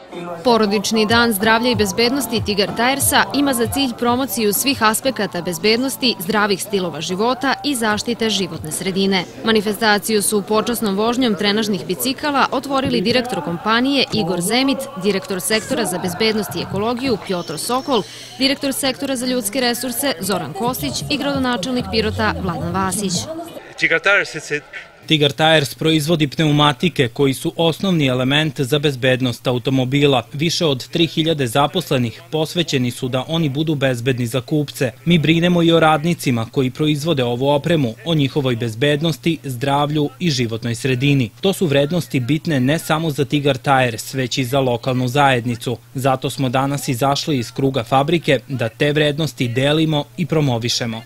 Porodični dan zdravlja i bezbednosti Tigar Tiresa ima za cilj promociju svih aspekata bezbednosti, zdravih stilova života i zaštite životne sredine. Manifestaciju su počasnom vožnjom trenažnih bicikala otvorili direktor kompanije Igor Zemit, direktor sektora za bezbednost i ekologiju Pjotr Sokol, direktor sektora za ljudske resurse Zoran Kostić i gradonačelnik Pirota Vladan Vasić. Tigar Tires proizvodi pneumatike koji su osnovni element za bezbednost automobila. Više od 3000 zaposlenih posvećeni su da oni budu bezbedni za kupce. Mi brinemo i o radnicima koji proizvode ovu opremu, o njihovoj bezbednosti, zdravlju i životnoj sredini. To su vrednosti bitne ne samo za Tigar Tires, već i za lokalnu zajednicu. Zato smo danas izašli iz kruga fabrike da te vrednosti delimo i promovišemo.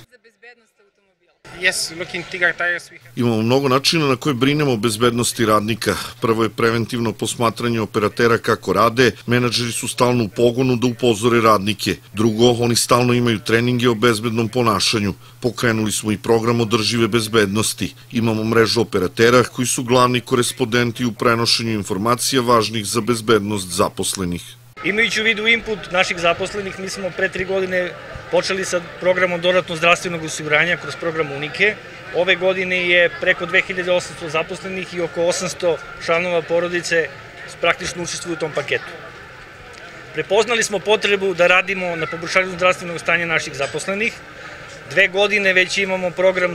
Imamo mnogo načina na koje brinemo o bezbednosti radnika. Prvo je preventivno posmatranje operatera kako rade, menadžeri su stalno u pogonu da upozore radnike. Drugo, oni stalno imaju treninge o bezbednom ponašanju. Pokrenuli smo i program održive bezbednosti. Imamo mrežu operatera koji su glavni korespondenti u prenošenju informacija važnih za bezbednost zaposlenih. Imajući u vidu input naših zaposlenih, mi smo pre 3 godine počeli sa programom dodatnog zdravstvenog osiguranja kroz program Unike. Ove godine je preko 2800 zaposlenih i oko 800 članova porodice praktično učestvuju u tom paketu. Prepoznali smo potrebu da radimo na poboljšanju zdravstvenog stanja naših zaposlenih. 2 godine već imamo program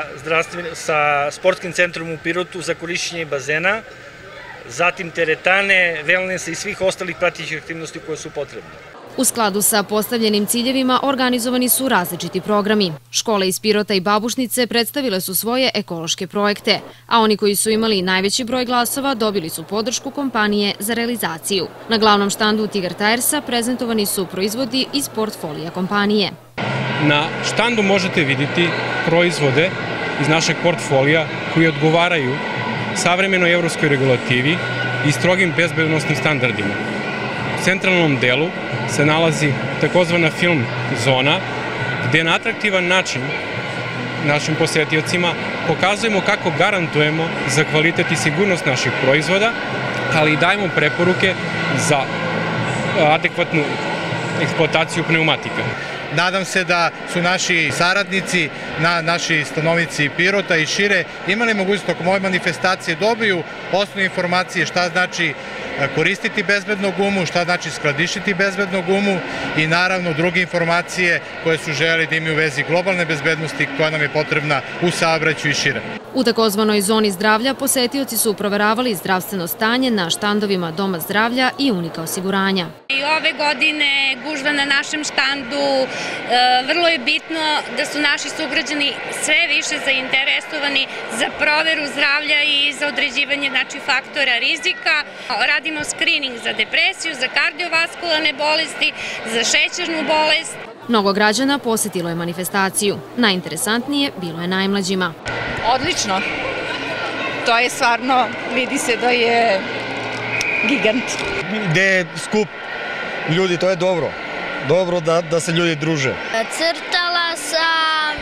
sa sportskim centrom u Pirotu za korišćenje bazena, zatim teretane, wellnessa i svih ostalih pratećih aktivnosti koje su potrebne. U skladu sa postavljenim ciljevima organizovani su različiti programi. Škole iz Pirota i Babušnice predstavile su svoje ekološke projekte, a oni koji su imali najveći broj glasova dobili su podršku kompanije za realizaciju. Na glavnom štandu Tigar Tiresa prezentovani su proizvodi iz portfolija kompanije. Na štandu možete vidjeti proizvode iz našeg portfolija koji odgovaraju savremenoj evropskoj regulativi i strogim bezbednostnim standardima. U centralnom delu se nalazi takozvana film zona, gde na atraktivan način našim posetiocima pokazujemo kako garantujemo za kvalitet i sigurnost naših proizvoda, ali i dajemo preporuke za adekvatnu eksploataciju pneumatika. Nadam se da su naši saradnici, naši stanovnici Pirota i šire imali mogućnost tokom ove manifestacije dobiju osnovne informacije šta znači koristiti bezbednu gumu, šta znači skladištiti bezbednu gumu i naravno druge informacije koje su želeli da imaju u vezi globalne bezbednosti koja nam je potrebna u saobraćaju i šire. U takozvanoj zoni zdravlja posetioci su proveravali zdravstveno stanje na štandovima Doma zdravlja i Unika osiguranja. I ove godine gužva na našem štandu, vrlo je bitno da su naši sugrađani sve više zainteresovani za proveru zdravlja i za određivanje faktora rizika. Radimo screening za depresiju, za kardiovaskularne bolesti, za šećernu bolest. Mnogo građana posetilo je manifestaciju. Najinteresantnije bilo je najmlađima. Odlično. To je stvarno, vidi se da je gigant. Gde je skup ljudi, to je dobro. Dobro da se ljudi druže. Crtala sam,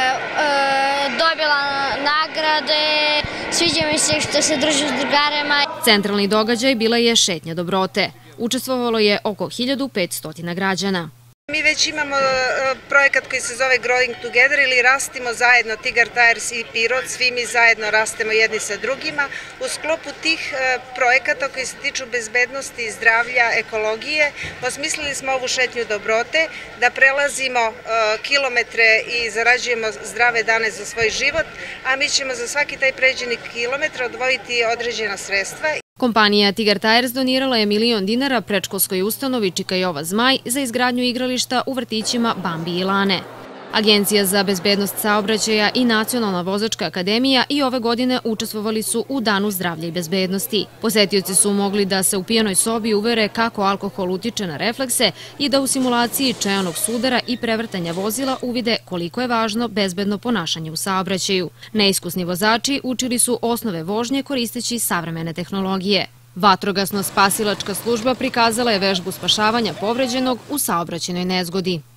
dobila nagrade, sviđa mi se što se družim s drugarima. Centralni događaj bila je šetnja dobrote. Učestvovalo je oko 1500 građana. Mi već imamo projekat koji se zove Growing Together ili Rastimo zajedno, Tigar Tires i Pirot, svi mi zajedno rastemo jedni sa drugima. U sklopu tih projekata koji se tiču bezbednosti, zdravlja, ekologije, osmislili smo ovu šetnju dobrote, da prelazimo kilometre i zarađujemo zdrave dane za svoj život, a mi ćemo za svaki taj pređeni kilometar odvojiti određena sredstva. Kompanija Tigar Tires donirala je $1 milion predškolskoj ustanovi Čika Jova Zmaj za izgradnju igrališta u vrtićima Bambi i Lane. Agencija za bezbednost saobraćaja i Nacionalna vozačka akademija i ove godine učestvovali su u Danu zdravlja i bezbednosti. Posetioci su mogli da se u pijanoj sobi uvere kako alkohol utiče na reflekse i da u simulaciji čajanog sudara i prevrtanja vozila uvide koliko je važno bezbedno ponašanje u saobraćaju. Neiskusni vozači učili su osnove vožnje koristeći savremene tehnologije. Vatrogasno-spasilačka služba prikazala je vežbu spašavanja povređenog u saobraćajnoj nezgodi.